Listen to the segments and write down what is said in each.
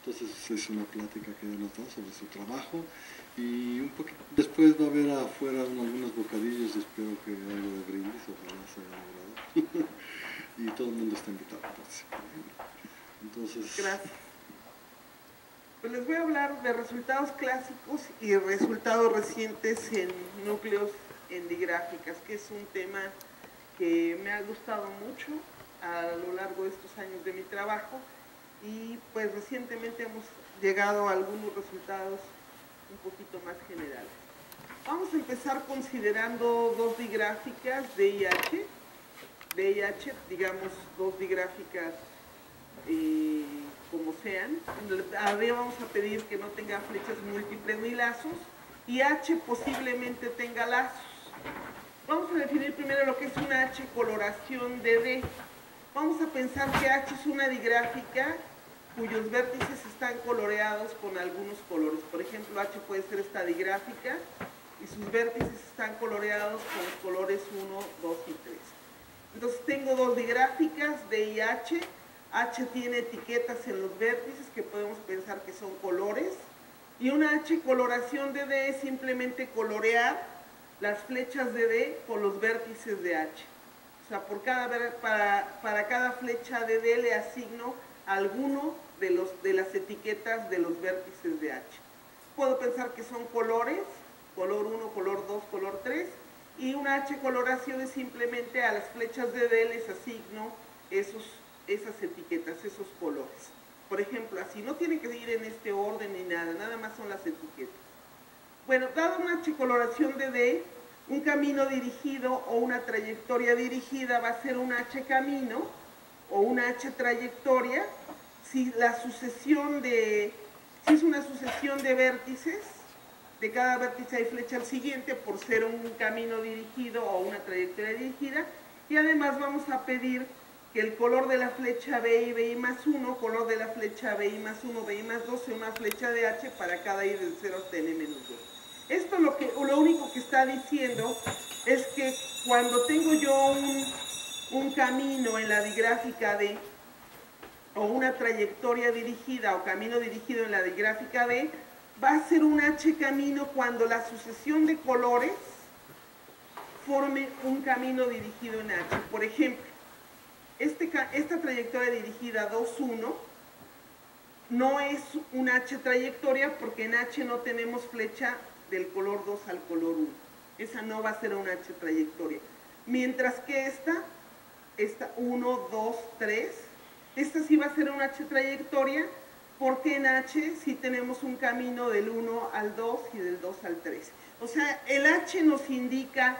Entonces es una plática que nos da sobre su trabajo y un poquito después va a haber afuera algunos bocadillos, espero que algo de brindis, ojalá se haya logrado. Y todo el mundo está invitado a participar. Entonces... Gracias. Pues les voy a hablar de resultados clásicos y resultados recientes en núcleos en digráficas, que es un tema que me ha gustado mucho a lo largo de estos años de mi trabajo y pues recientemente hemos llegado a algunos resultados un poquito más generales. Vamos a empezar considerando dos digráficas DIH, digamos dos digráficas como sean. Arriba vamos a pedir que no tenga flechas múltiples ni lazos y H posiblemente tenga lazos. Vamos a definir primero lo que es una H coloración de D. Vamos a pensar que H es una digráfica cuyos vértices están coloreados con algunos colores. Por ejemplo, H puede ser esta digráfica y sus vértices están coloreados con los colores 1, 2 y 3. Entonces tengo dos digráficas, D y H. H tiene etiquetas en los vértices que podemos pensar que son colores. Y una H coloración de D es simplemente colorear las flechas de D con los vértices de H. O sea, para cada flecha de D le asigno alguno de las etiquetas de los vértices de H. Puedo pensar que son colores, color 1, color 2, color 3, y una H coloración es simplemente a las flechas de D les asigno esas etiquetas, esos colores. Por ejemplo, así, no tiene que ir en este orden ni nada, nada más son las etiquetas. Bueno, dado una H coloración de D, un camino dirigido o una trayectoria dirigida va a ser un H camino o una H trayectoria si es una sucesión de vértices, de cada vértice hay flecha al siguiente por ser un camino dirigido o una trayectoria dirigida, y además vamos a pedir que el color de la flecha BI, BI más 1, color de la flecha BI más 1, BI más 2 sea una flecha de H para cada I del 0 hasta N menos 2. Esto lo único que está diciendo es que cuando tengo yo un camino en la digráfica D, o una trayectoria dirigida o camino dirigido en la digráfica D, va a ser un H camino cuando la sucesión de colores forme un camino dirigido en H. Por ejemplo, esta trayectoria dirigida 2,1 no es una H trayectoria porque en H no tenemos flecha del color 2 al color 1. Esa no va a ser una H trayectoria. Mientras que esta 1, 2, 3, esta sí va a ser una H trayectoria porque en H sí tenemos un camino del 1 al 2 y del 2 al 3. O sea, el H nos indica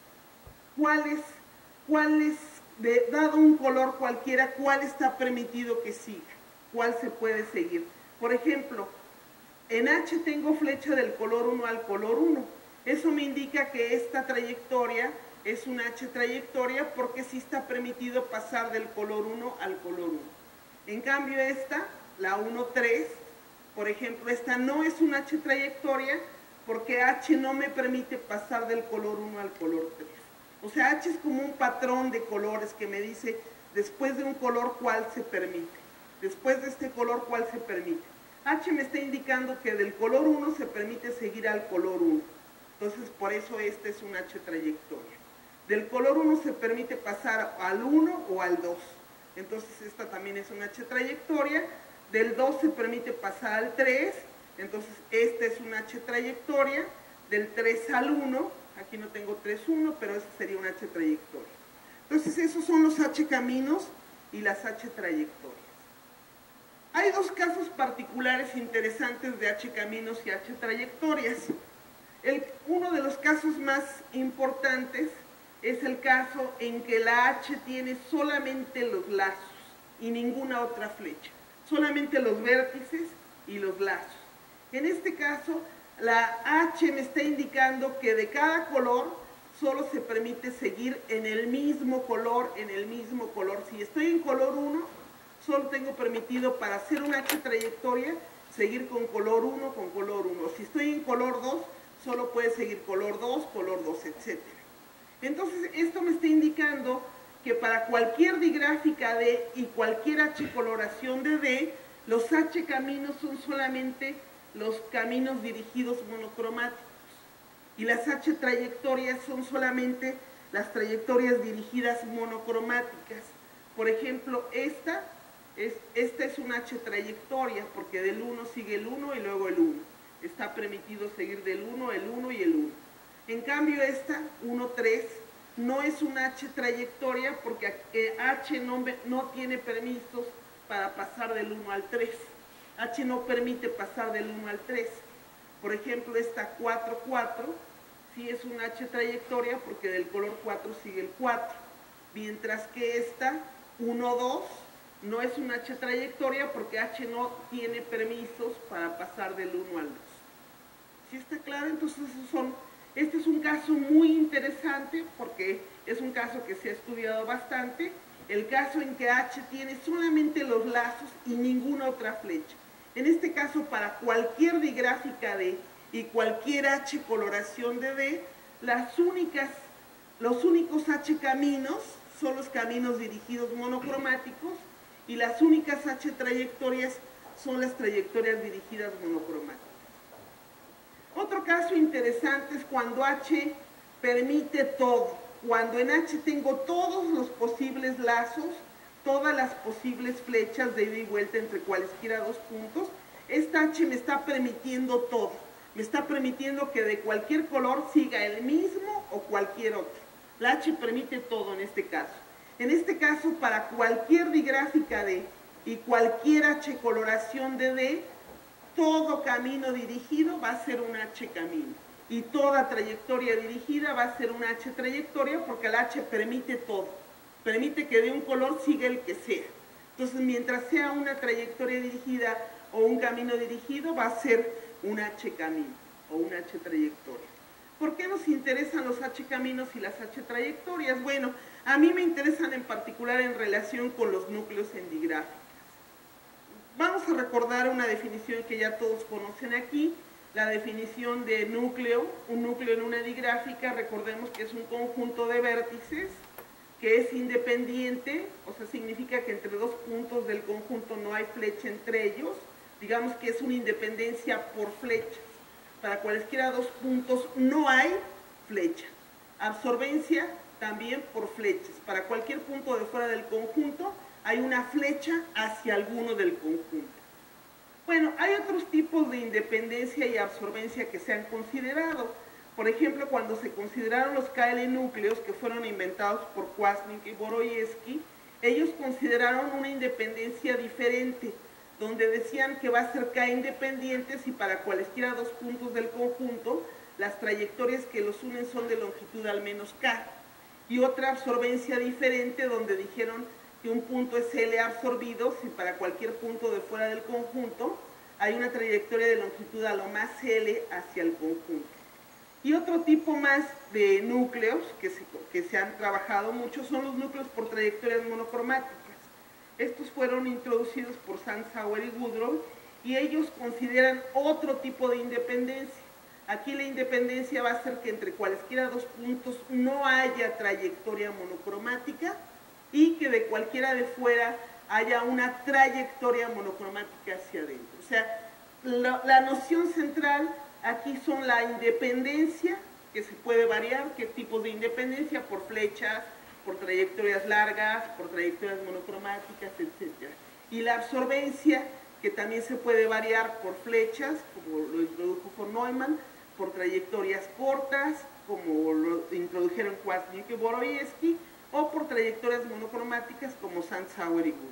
dado un color cualquiera, cuál está permitido que siga, cuál se puede seguir. Por ejemplo, en H tengo flecha del color 1 al color 1. Eso me indica que esta trayectoria es una H trayectoria porque sí está permitido pasar del color 1 al color 1. En cambio esta, la 1,3, por ejemplo, esta no es una H trayectoria porque H no me permite pasar del color 1 al color 3. O sea, H es como un patrón de colores que me dice después de un color cuál se permite, después de este color cuál se permite. H me está indicando que del color 1 se permite seguir al color 1. Entonces, por eso esta es una H trayectoria. Del color 1 se permite pasar al 1 o al 2. Entonces, esta también es una H trayectoria. Del 2 se permite pasar al 3. Entonces, esta es una H trayectoria. Del 3 al 1, aquí no tengo 3,1, pero esa sería una H trayectoria. Entonces, esos son los H caminos y las H trayectorias. Hay dos casos particulares interesantes de H caminos y H trayectorias. Uno de los casos más importantes es el caso en que la H tiene solamente los lazos y ninguna otra flecha, solamente los vértices y los lazos. En este caso, la H me está indicando que de cada color solo se permite seguir en el mismo color, Si estoy en color 1, solo tengo permitido para hacer una H trayectoria seguir con color 1, Si estoy en color 2, solo puede seguir color 2, etc. Entonces, esto me está indicando que para cualquier digráfica D y cualquier H coloración de D, los H caminos son solamente los caminos dirigidos monocromáticos y las H trayectorias son solamente las trayectorias dirigidas monocromáticas. Por ejemplo, esta es una H trayectoria porque del 1 sigue el 1 y luego el 1. Está permitido seguir del 1, el 1 y el 1. En cambio esta, 1, 3, no es una H trayectoria porque H no tiene permisos para pasar del 1 al 3. H no permite pasar del 1 al 3. Por ejemplo, esta 4, 4, sí es una H trayectoria porque del color 4 sigue el 4. Mientras que esta, 1, 2, no es una H trayectoria porque H no tiene permisos para pasar del 1 al 2. ¿Sí está claro? Entonces, este es un caso muy interesante porque es un caso que se ha estudiado bastante. El caso en que H tiene solamente los lazos y ninguna otra flecha. En este caso, para cualquier digráfica D y cualquier H coloración de D, los únicos H caminos son los caminos dirigidos monocromáticos y las únicas H trayectorias son las trayectorias dirigidas monocromáticas. Otro caso interesante es cuando H permite todo. Cuando en H tengo todos los posibles lazos, todas las posibles flechas de ida y vuelta entre cualesquiera dos puntos, esta H me está permitiendo todo. Me está permitiendo que de cualquier color siga el mismo o cualquier otro. La H permite todo en este caso. En este caso, para cualquier digráfica D y cualquier H coloración de D, todo camino dirigido va a ser un H camino. Y toda trayectoria dirigida va a ser una H trayectoria porque la H permite todo. Permite que de un color siga el que sea. Entonces, mientras sea una trayectoria dirigida o un camino dirigido, va a ser un H camino o una H trayectoria. ¿Por qué nos interesan los H caminos y las H trayectorias? Bueno, a mí me interesan en particular en relación con los núcleos en digráficas. Vamos a recordar una definición que ya todos conocen aquí, la definición de núcleo. Un núcleo en una digráfica, recordemos que es un conjunto de vértices que es independiente, o sea, significa que entre dos puntos del conjunto no hay flecha entre ellos, digamos que es una independencia por flechas. Para cualesquiera dos puntos no hay flecha. Absorbencia también por flechas. Para cualquier punto de fuera del conjunto hay una flecha hacia alguno del conjunto. Bueno, hay otros tipos de independencia y absorbencia que se han considerado. Por ejemplo, cuando se consideraron los KL núcleos que fueron inventados por Kwasniok y Boroyevsky, ellos consideraron una independencia diferente, donde decían que va a ser K independientes y para cualesquiera dos puntos del conjunto, las trayectorias que los unen son de longitud al menos K. Y otra absorbencia diferente, donde dijeron que un punto es L absorbido si para cualquier punto de fuera del conjunto hay una trayectoria de longitud a lo más L hacia el conjunto. Y otro tipo más de núcleos que se han trabajado mucho son los núcleos por trayectorias monocromáticas. Estos fueron introducidos por Sandshauer y Woodrow y ellos consideran otro tipo de independencia. Aquí la independencia va a ser que entre cualesquiera dos puntos no haya trayectoria monocromática y que de cualquiera de fuera haya una trayectoria monocromática hacia adentro. O sea, la noción central aquí son la independencia, que se puede variar, qué tipos de independencia, por flechas, por trayectorias largas, por trayectorias monocromáticas, etc. Y la absorbencia, que también se puede variar por flechas, como lo introdujo von Neumann, por trayectorias cortas, como lo introdujeron Kwasniok y Boroyevsky, o por trayectorias monocromáticas como Sandshauer y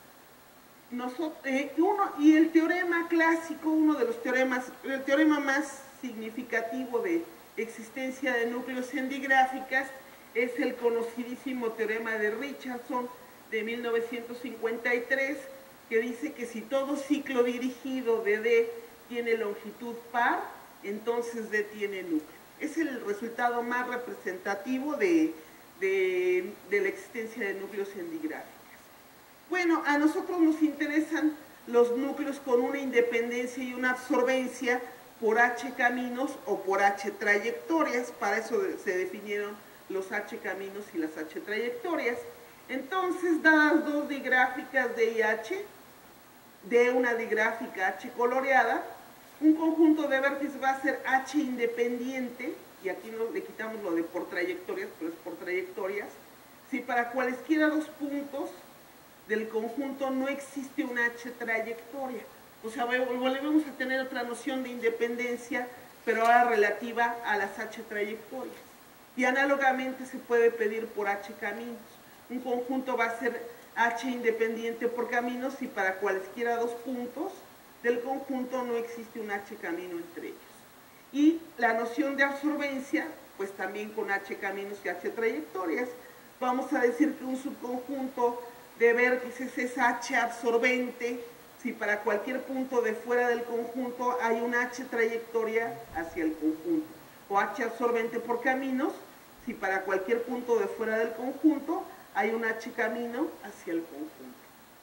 Woodrow. Y el teorema clásico, uno de los teoremas, el teorema más significativo de existencia de núcleos en digráficas es el conocidísimo teorema de Richardson de 1953, que dice que si todo ciclo dirigido de D tiene longitud par, entonces D tiene núcleo. Es el resultado más representativo de la existencia de núcleos en digráficas. Bueno, a nosotros nos interesan los núcleos con una independencia y una absorbencia por H caminos o por H trayectorias. Para eso se definieron los H caminos y las H trayectorias. Entonces, dadas dos digráficas D y H, de una digráfica H coloreada, un conjunto de vértices va a ser H independiente, y aquí le quitamos lo de por trayectorias, pero es por trayectorias, si para cualesquiera dos puntos del conjunto no existe una H trayectoria. O sea, volvemos a tener otra noción de independencia, pero ahora relativa a las H trayectorias. Y análogamente se puede pedir por H caminos. Un conjunto va a ser H independiente por caminos si para cualesquiera dos puntos del conjunto no existe un H camino entre ellos. Y la noción de absorbencia, pues también con H caminos y H trayectorias, vamos a decir que un subconjunto de vértices es H absorbente si para cualquier punto de fuera del conjunto hay un H trayectoria hacia el conjunto, o H absorbente por caminos si para cualquier punto de fuera del conjunto hay un H camino hacia el conjunto.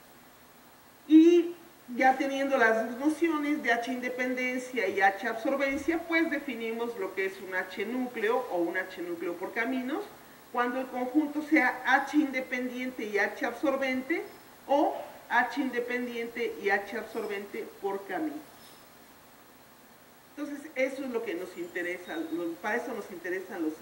Y ya teniendo las nociones de H independencia y H absorbencia, pues definimos lo que es un H núcleo o un H núcleo por caminos, cuando el conjunto sea H independiente y H absorbente, o H independiente y H absorbente por caminos. Entonces, eso es lo que nos interesa, para eso nos interesan los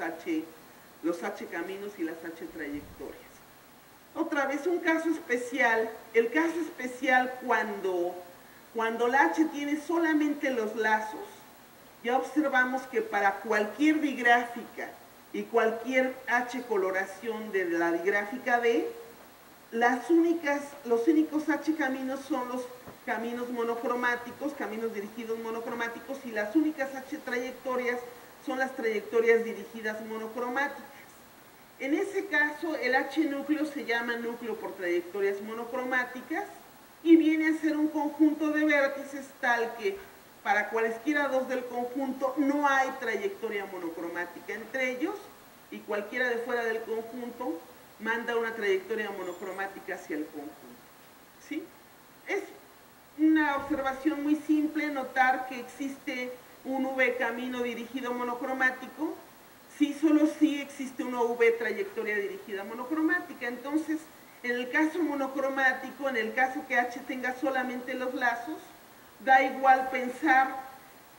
H caminos y las H trayectorias. Otra vez, un caso especial, el caso especial cuando la H tiene solamente los lazos, ya observamos que para cualquier digráfica y cualquier H coloración de la digráfica D, los únicos H caminos son los caminos monocromáticos, caminos dirigidos monocromáticos, y las únicas H trayectorias son las trayectorias dirigidas monocromáticas. En ese caso, el H núcleo se llama núcleo por trayectorias monocromáticas y viene a ser un conjunto de vértices tal que para cualesquiera dos del conjunto no hay trayectoria monocromática entre ellos, y cualquiera de fuera del conjunto manda una trayectoria monocromática hacia el conjunto. ¿Sí? Es una observación muy simple notar que existe un V camino dirigido monocromático, sí, solo sí existe una V trayectoria dirigida monocromática. Entonces, en el caso monocromático, en el caso que H tenga solamente los lazos, da igual pensar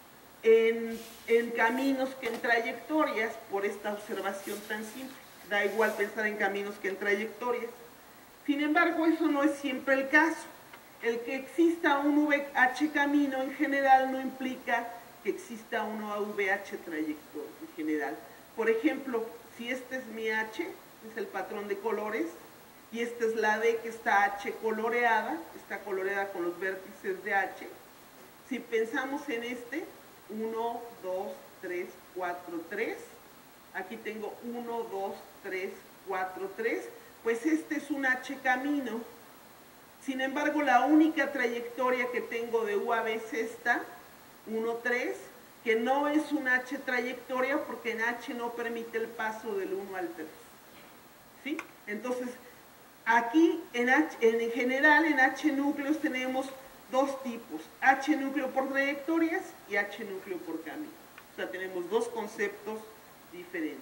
en caminos que en trayectorias, por esta observación tan simple. Da igual pensar en caminos que en trayectorias. Sin embargo, eso no es siempre el caso. El que exista un VH camino en general no implica que exista una VH trayectoria en general. Por ejemplo, si este es mi H, es el patrón de colores, y esta es la D que está H coloreada, está coloreada con los vértices de H. Si pensamos en este, 1, 2, 3, 4, 3, aquí tengo 1, 2, 3, 4, 3, pues este es un H camino. Sin embargo, la única trayectoria que tengo de U a B es esta, 1, 3, que no es un H trayectoria porque en H no permite el paso del 1 al 3. ¿Sí? Entonces, aquí en general en H núcleos tenemos dos tipos, H núcleo por trayectorias y H núcleo por camino. O sea, tenemos dos conceptos diferentes.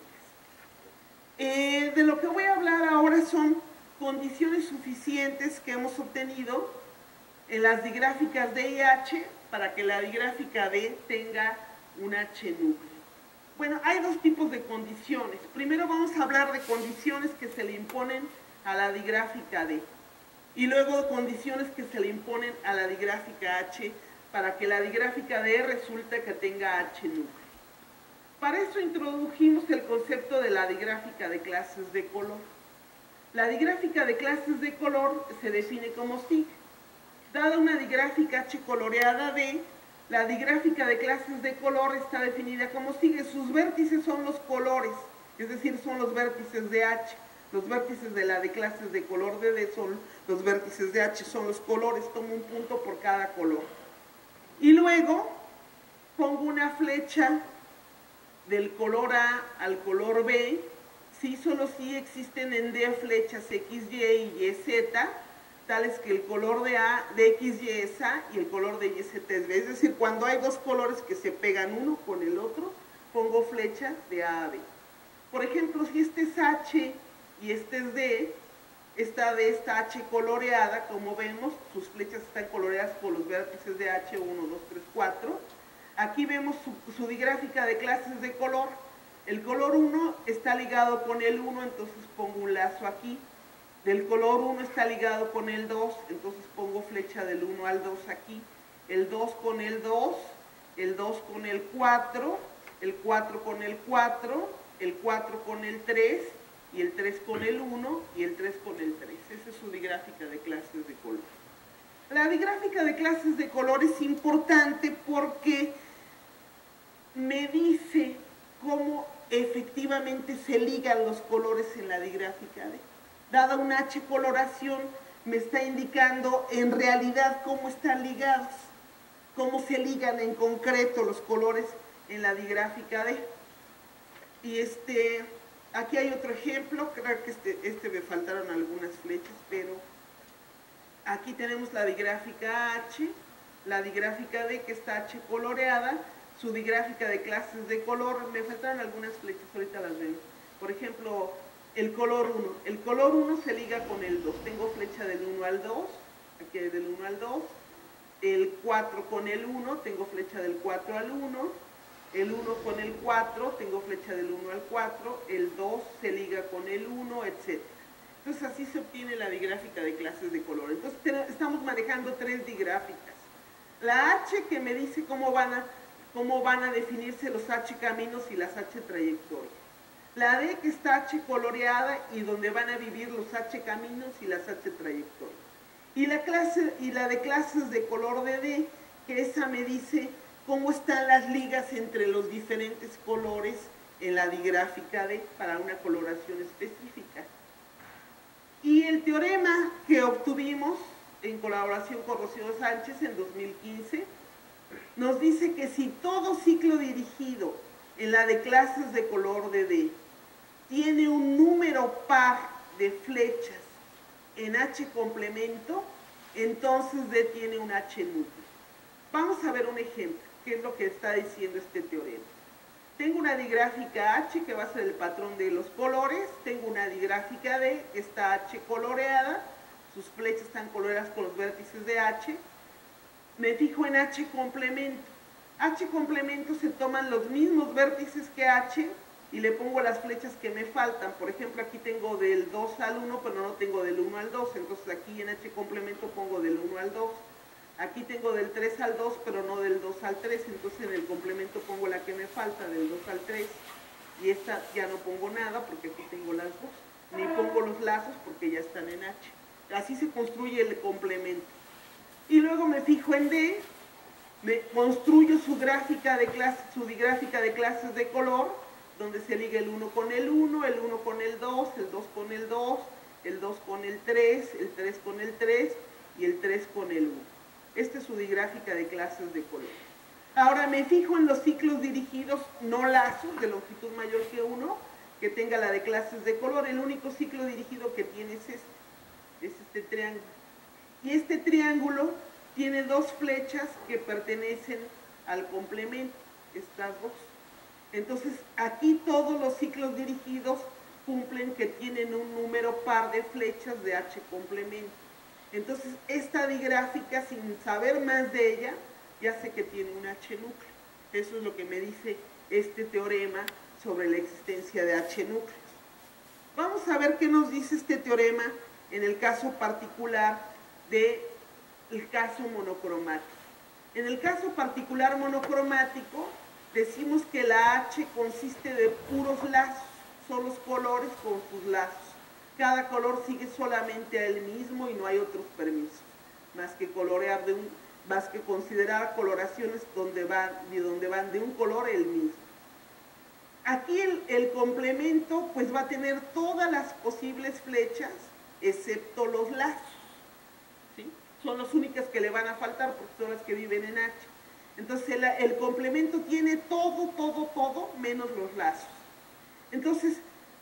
De lo que voy a hablar ahora son condiciones suficientes que hemos obtenido en las digráficas D y H para que la digráfica D tenga un H núcleo. Bueno, hay dos tipos de condiciones. Primero vamos a hablar de condiciones que se le imponen a la digráfica D, y luego condiciones que se le imponen a la digráfica H para que la digráfica D resulte que tenga H núcleo. Para eso introdujimos el concepto de la digráfica de clases de color. La digráfica de clases de color se define como sigue. Dada una digráfica H coloreada D, la digráfica de clases de color está definida como sigue. Sus vértices son los colores, es decir, son los vértices de H. Los vértices de la de clases de color de D son los vértices de H, son los colores, tomo un punto por cada color. Y luego pongo una flecha del color A al color B, si solo si existen en D flechas XY y YZ, tales que el color de A, de XY es A y el color de YZ es B. Es decir, cuando hay dos colores que se pegan uno con el otro, pongo flecha de A a B. Por ejemplo, si este es H y este es D, esta D está H coloreada, como vemos, sus flechas están coloreadas por los vértices de H, 1, 2, 3, 4. Aquí vemos su digráfica de clases de color. El color 1 está ligado con el 1, entonces pongo un lazo aquí. Del color 1 está ligado con el 2, entonces pongo flecha del 1 al 2 aquí. El 2 con el 2, el 2 con el 4, el 4 con el 4, el 4 con el 3, y el 3 con el 1, y el 3 con el 3. Esa es su digráfica de clases de color. La digráfica de clases de color es importante porque me dice cómo efectivamente se ligan los colores en la digráfica D. Dada una H coloración, me está indicando en realidad cómo están ligados, cómo se ligan en concreto los colores en la digráfica D. Y aquí hay otro ejemplo, creo que me faltaron algunas flechas, pero aquí tenemos la digráfica H, la digráfica D que está H coloreada, su digráfica de clases de color, me faltaron algunas flechas, ahorita las vemos. Por ejemplo, el color 1. El color 1 se liga con el 2. Tengo flecha del 1 al 2, aquí hay del 1 al 2. El 4 con el 1, tengo flecha del 4 al 1. El 1 con el 4, tengo flecha del 1 al 4. El 2 se liga con el 1, etc. Entonces así se obtiene la digráfica de clases de color. Entonces estamos manejando tres digráficas. La H que me dice cómo van a definirse los H caminos y las H trayectorias. La D que está H coloreada y donde van a vivir los H caminos y las H trayectorias. Y la de clases de color de D, que esa me dice cómo están las ligas entre los diferentes colores en la digráfica D para una coloración específica. Y el teorema que obtuvimos en colaboración con Rocío Sánchez en 2015 nos dice que si todo ciclo dirigido en la de clases de color de D tiene un número par de flechas en H complemento, entonces D tiene un H núcleo. Vamos a ver un ejemplo, que es lo que está diciendo este teorema. Tengo una digráfica H que va a ser el patrón de los colores, tengo una digráfica D que está H coloreada, sus flechas están coloreadas con los vértices de H. Me fijo en H complemento. H complemento se toman los mismos vértices que H y le pongo las flechas que me faltan. Por ejemplo, aquí tengo del 2 al 1, pero no tengo del 1 al 2, entonces aquí en H complemento pongo del 1 al 2. Aquí tengo del 3 al 2, pero no del 2 al 3, entonces en el complemento pongo la que me falta, del 2 al 3. Y esta ya no pongo nada porque aquí tengo las dos. Ni pongo los lazos porque ya están en H. Así se construye el complemento. Y luego me fijo en D, me construyo su digráfica de clases de color, donde se liga el 1 con el 1, el 1 con el 2, el 2 con el 2, el 2 con el 3, el 3 con el 3 y el 3 con el 1. Esta es su digráfica de clases de color. Ahora me fijo en los ciclos dirigidos, no lazos, de longitud mayor que 1, que tenga la de clases de color. El único ciclo dirigido que tiene es este triángulo. Y este triángulo tiene dos flechas que pertenecen al complemento, estas dos. Entonces, aquí todos los ciclos dirigidos cumplen que tienen un número par de flechas de H complemento. Entonces, esta digráfica, sin saber más de ella, ya sé que tiene un H núcleo. Eso es lo que me dice este teorema sobre la existencia de H núcleos. Vamos a ver qué nos dice este teorema en el caso particular del caso monocromático. En el caso particular monocromático, decimos que la H consiste de puros lazos, son los colores con sus lazos. Cada color sigue solamente a él mismo y no hay otros permisos, más que considerar coloraciones donde van de un color el mismo. Aquí el complemento pues va a tener todas las posibles flechas excepto los lazos, ¿sí? Son las únicas que le van a faltar porque son las que viven en H. Entonces el complemento tiene todo menos los lazos. Entonces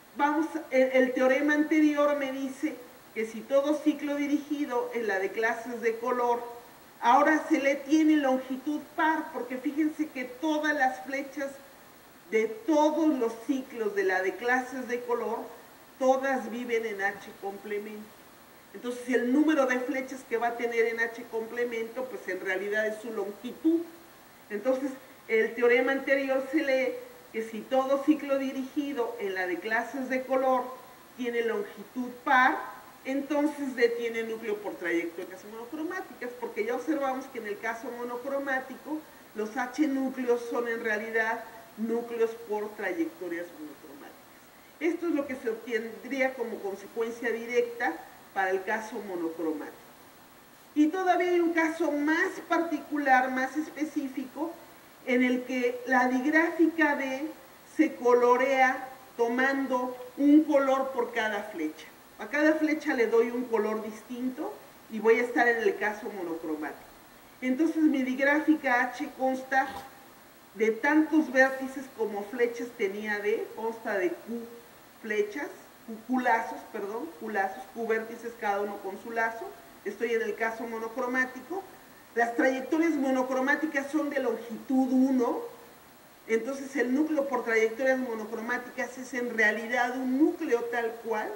el teorema anterior me dice que si todo ciclo dirigido en la de clases de color ahora se le tiene longitud par, porque fíjense que todas las flechas de todos los ciclos de la de clases de color, todas viven en H complemento. Entonces el número de flechas que va a tener en H complemento, pues en realidad es su longitud. Entonces el teorema anterior se lee que si todo ciclo dirigido en la de clases de color tiene longitud par, entonces D tiene núcleo por trayectorias monocromáticas, porque ya observamos que en el caso monocromático los H núcleos son en realidad núcleos por trayectorias monocromáticas. Esto es lo que se obtendría como consecuencia directa para el caso monocromático. Y todavía hay un caso más particular, más específico, en el que la digráfica D se colorea tomando un color por cada flecha. A cada flecha le doy un color distinto y voy a estar en el caso monocromático. Entonces mi digráfica H consta de tantos vértices como flechas tenía D, consta de Q flechas, Q lazos, Q vértices cada uno con su lazo. Estoy en el caso monocromático. Las trayectorias monocromáticas son de longitud 1, entonces el núcleo por trayectorias monocromáticas es en realidad un núcleo tal cual,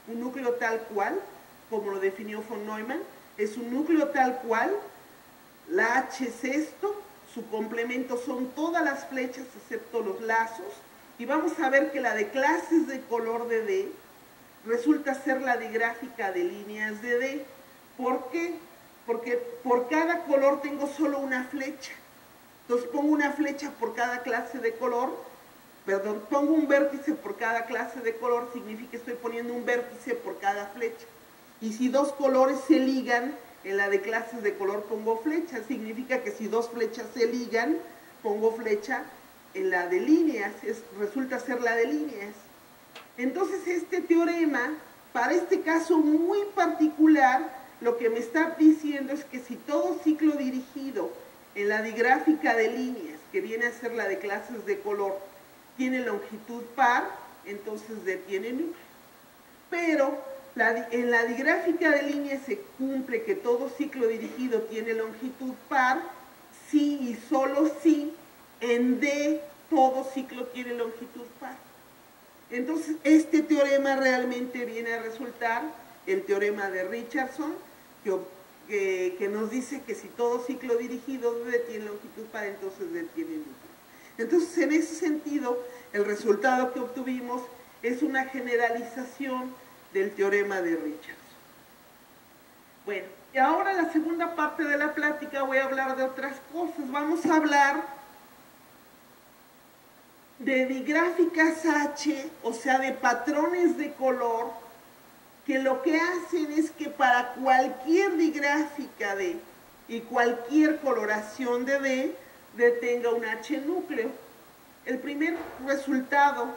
como lo definió von Neumann, es un núcleo tal cual, la H es esto, su complemento son todas las flechas excepto los lazos, y vamos a ver que la de clases de color de D resulta ser la digráfica de líneas de D. ¿Por qué? Porque por cada color tengo solo una flecha. Entonces pongo una flecha por cada clase de color, pongo un vértice por cada clase de color, significa que estoy poniendo un vértice por cada flecha. Y si dos colores se ligan, en la de clases de color pongo flecha, significa que si dos flechas se ligan, pongo flecha en la de líneas, resulta ser la de líneas. Entonces este teorema, para este caso muy particular, lo que me está diciendo es que si todo ciclo dirigido en la digráfica de líneas, que viene a ser la de clases de color, tiene longitud par, entonces D tiene núcleo. Pero en la digráfica de líneas se cumple que todo ciclo dirigido tiene longitud par, si y solo si en D todo ciclo tiene longitud par. Entonces este teorema realmente viene a resultar el teorema de Richardson, que nos dice que si todo ciclo dirigido D tiene longitud par, entonces D tiene núcleo. Entonces, en ese sentido, el resultado que obtuvimos es una generalización del teorema de Richardson. Bueno, y ahora la segunda parte de la plática voy a hablar de otras cosas. Vamos a hablar de digráficas H, o sea, de patrones de color, que lo que hacen es que para cualquier digráfica D y cualquier coloración de D, tenga un H núcleo. El primer resultado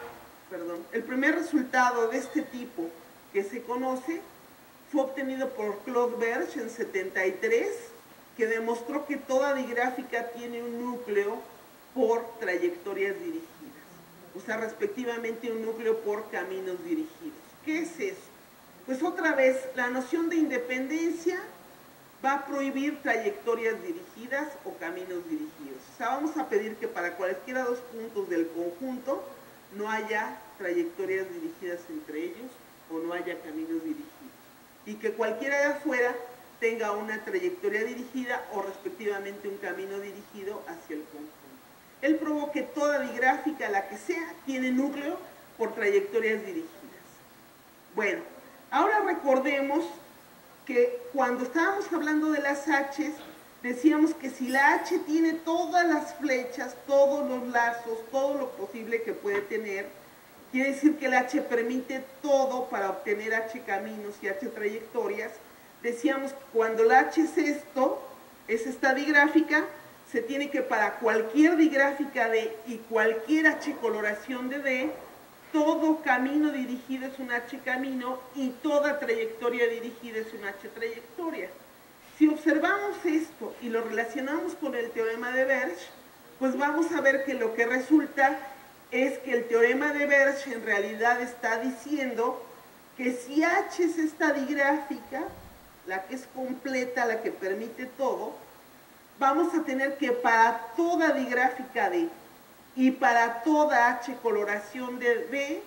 de este tipo que se conoce fue obtenido por Claude Berge en 73, que demostró que toda digráfica tiene un núcleo por trayectorias dirigidas, o sea, respectivamente un núcleo por caminos dirigidos. ¿Qué es eso? Pues otra vez, la noción de independencia va a prohibir trayectorias dirigidas o caminos dirigidos. O sea, vamos a pedir que para cualquiera dos puntos del conjunto no haya trayectorias dirigidas entre ellos o no haya caminos dirigidos. Y que cualquiera de afuera tenga una trayectoria dirigida o respectivamente un camino dirigido hacia el conjunto. Él probó que toda digráfica, la que sea, tiene núcleo por trayectorias dirigidas. Bueno, ahora recordemos que cuando estábamos hablando de las H's, decíamos que si la H tiene todas las flechas, todos los lazos, todo lo posible que puede tener, quiere decir que el H permite todo para obtener H caminos y H trayectorias. Decíamos que cuando la H es esto, es esta digráfica, se tiene que para cualquier digráfica D y cualquier H coloración de D, todo camino dirigido es un H camino y toda trayectoria dirigida es un H trayectoria. Si observamos esto y lo relacionamos con el teorema de Berge, pues vamos a ver que lo que resulta es que el teorema de Berge en realidad está diciendo que si H es esta digráfica, la que es completa, la que permite todo, vamos a tener que para toda digráfica D y para toda H coloración de D,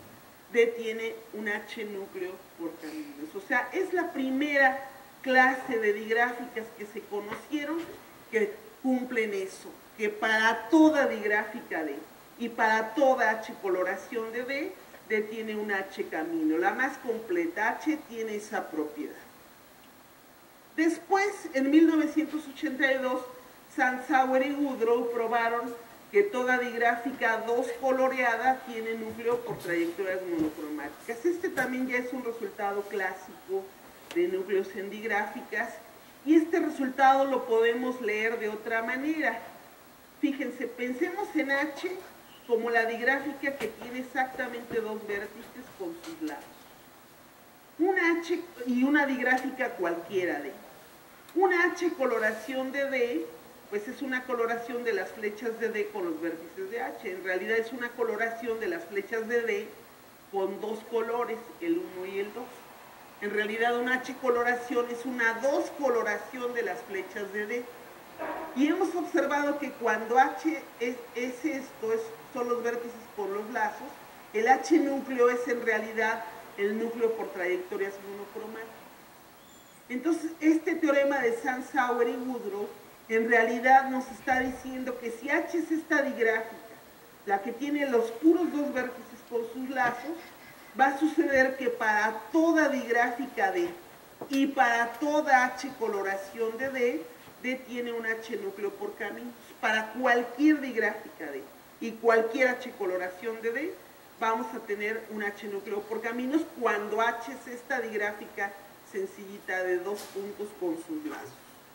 D tiene un H núcleo por caminos. O sea, es la primera clase de digráficas que se conocieron que cumplen eso, que para toda digráfica D y para toda H coloración de D, D tiene un H camino. La más completa, H tiene esa propiedad. Después, en 1982, Sansauer y Woodrow probaron que toda digráfica 2 coloreada tiene núcleo por trayectorias monocromáticas. Este también ya es un resultado clásico de núcleos en digráficas, y este resultado lo podemos leer de otra manera. Fíjense, pensemos en H como la digráfica que tiene exactamente 2 vértices con sus lados. Una H y una digráfica cualquiera de. Una H coloración de D, pues es una coloración de las flechas de D con los vértices de H. En realidad es una coloración de las flechas de D con 2 colores, el 1 y el 2. En realidad una H coloración es una 2 coloración de las flechas de D. Y hemos observado que cuando H es esto, son los vértices con los lazos, el H núcleo es en realidad el núcleo por trayectorias monocromáticas. Entonces, este teorema de Sansauer y Woodrow en realidad nos está diciendo que si H es esta digráfica, la que tiene los puros 2 vértices con sus lazos, va a suceder que para toda digráfica D y para toda H coloración de D, D tiene un H núcleo por caminos. Para cualquier digráfica D y cualquier H coloración de D, vamos a tener un H núcleo por caminos cuando H es esta digráfica sencillita de 2 puntos con sus lazos.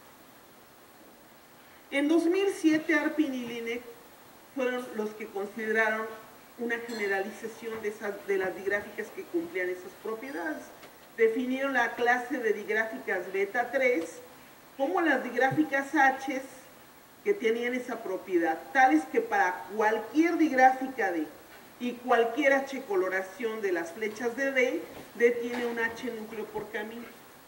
En 2007, Arpin y Linek fueron los que consideraron una generalización de las digráficas que cumplían esas propiedades. Definieron la clase de digráficas beta 3 como las digráficas H que tenían esa propiedad, tales que para cualquier digráfica D y cualquier H coloración de las flechas de D, D tiene un H núcleo por camino.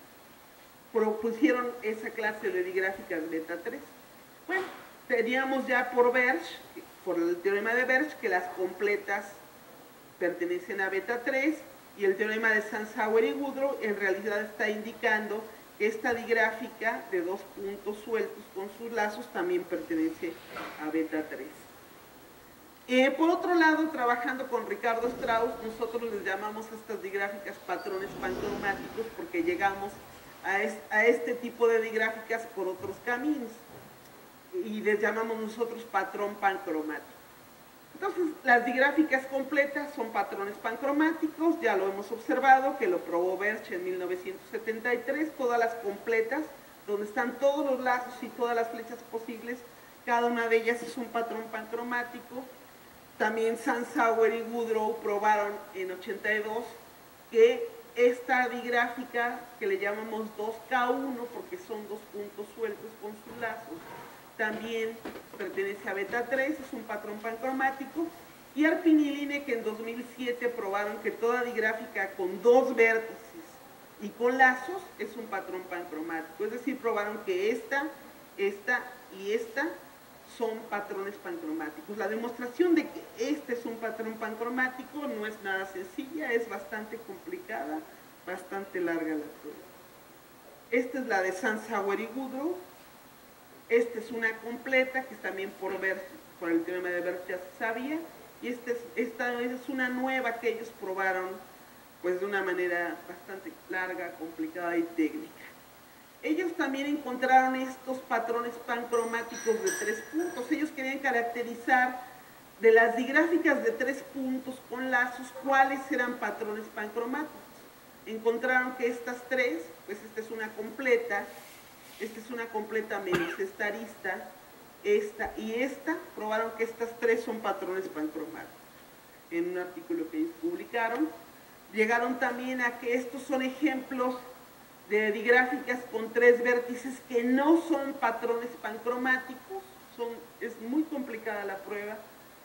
Propusieron esa clase de digráficas beta 3. Bueno, teníamos ya por Birch, por el teorema de Birch, que las completas pertenecen a beta 3, y el teorema de Sansauer y Woodrow en realidad está indicando que esta digráfica de 2 puntos sueltos con sus lazos también pertenece a beta 3. Por otro lado, trabajando con Ricardo Strauss, nosotros les llamamos a estas digráficas patrones pancromáticos porque llegamos a este tipo de digráficas por otros caminos y les llamamos nosotros patrón pancromático. Entonces, las digráficas completas son patrones pancromáticos, ya lo hemos observado, que lo probó Birch en 1973, todas las completas, donde están todos los lazos y todas las flechas posibles, cada una de ellas es un patrón pancromático. También Sansauer y Woodrow probaron en 82 que esta digráfica, que le llamamos 2K1 porque son 2 puntos sueltos con sus lazos, también pertenece a beta 3, es un patrón pancromático. Y Arpin y Linek en 2007 probaron que toda digráfica con 2 vértices y con lazos es un patrón pancromático, es decir, probaron que esta y esta son patrones pancromáticos. La demostración de que este es un patrón pancromático no es nada sencilla, es bastante complicada, bastante larga la prueba. Esta es la de Sansauer y Woodrow. Esta es una completa, que también por el teorema de Birch ya se sabía, y esta es una nueva que ellos probaron pues de una manera bastante larga, complicada y técnica. Ellos también encontraron estos patrones pancromáticos de 3 puntos. Ellos querían caracterizar de las digráficas de 3 puntos con lazos cuáles eran patrones pancromáticos. Encontraron que estas 3, pues esta es una completa menos esta arista, esta y esta, probaron que estas 3 son patrones pancromáticos. En un artículo que ellos publicaron, llegaron también a que estos son ejemplos de digráficas con 3 vértices que no son patrones pancromáticos. Es muy complicada la prueba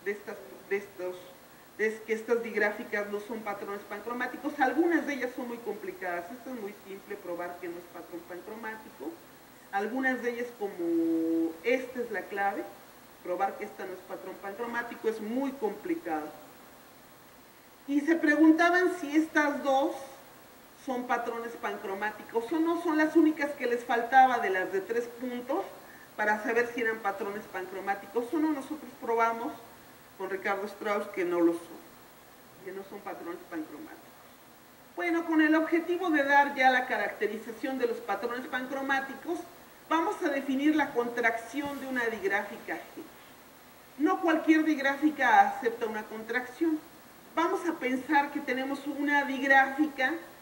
que estas digráficas no son patrones pancromáticos. Algunas de ellas son muy complicadas. Esto es muy simple, probar que no es patrón pancromático. Algunas de ellas, como esta es la clave, probar que esta no es patrón pancromático, es muy complicado. Y se preguntaban si estas dos son patrones pancromáticos o no, son las únicas que les faltaba de las de 3 puntos para saber si eran patrones pancromáticos o no. Nosotros probamos con Ricardo Strauss que no lo son, que no son patrones pancromáticos. Bueno, con el objetivo de dar ya la caracterización de los patrones pancromáticos, vamos a definir la contracción de una digráfica G. No cualquier digráfica acepta una contracción. Vamos a pensar que tenemos una digráfica